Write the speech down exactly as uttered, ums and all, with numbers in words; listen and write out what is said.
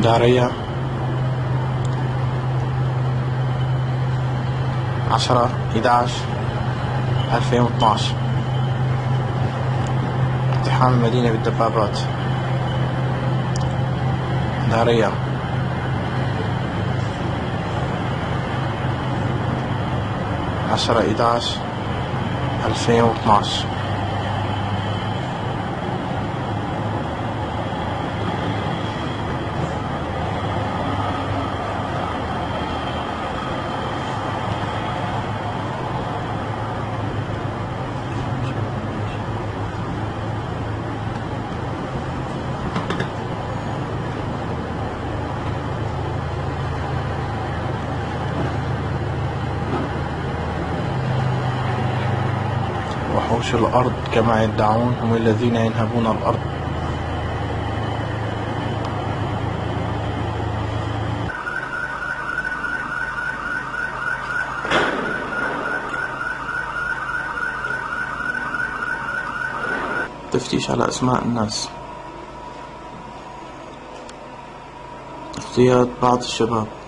دارية عشرة حداشر ألفين واثناشر. اقتحام المدينة بالدبابات. دارية عشرة حداشر ألفين واثناشر. وحوش الأرض كما يدعون هم الذين ينهبون الأرض. تفتيش على أسماء الناس. اغتيال بعض الشباب.